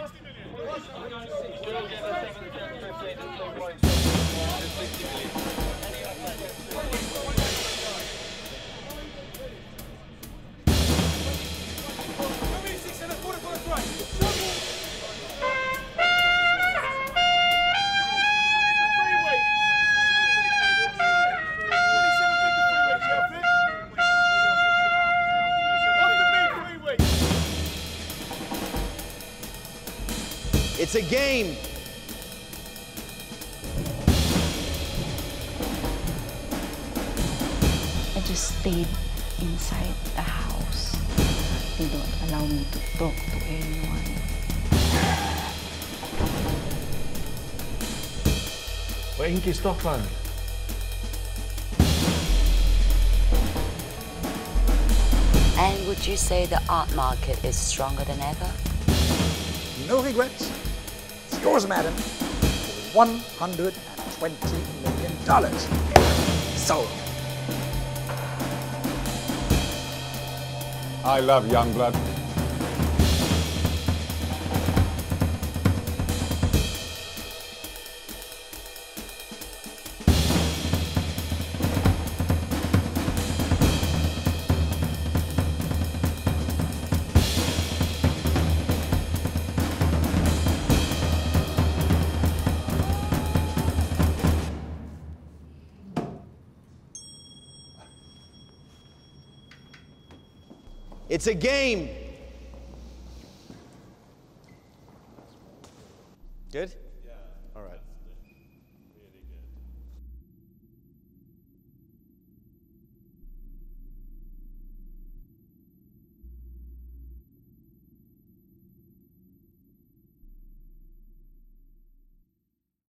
It's a game. I just stayed inside the house. They don't allow me to talk to anyone. Wat één keer stoppen. And would you say the art market is stronger than ever? No regrets. It's yours, madam. For $120 million. Sold. I love Youngblood. It's a game. Good? Yeah. All right.